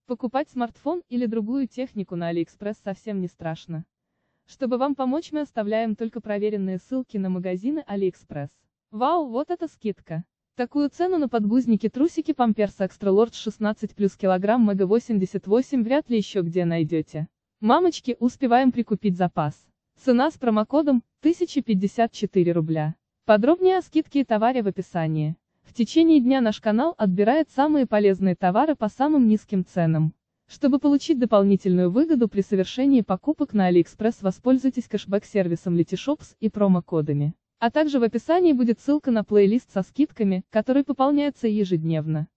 Покупать смартфон или другую технику на AliExpress совсем не страшно. Чтобы вам помочь, мы оставляем только проверенные ссылки на магазины AliExpress. Вау, вот это скидка! Такую цену на подгузники трусики Pampers Extra Large 16+ килограмм Мега 88 вряд ли еще где найдете. Мамочки, успеваем прикупить запас. Цена с промокодом 1054 рубля. Подробнее о скидке и товаре в описании. В течение дня наш канал отбирает самые полезные товары по самым низким ценам. Чтобы получить дополнительную выгоду при совершении покупок на AliExpress, воспользуйтесь кэшбэк-сервисом Letyshops и промокодами. А также в описании будет ссылка на плейлист со скидками, который пополняется ежедневно.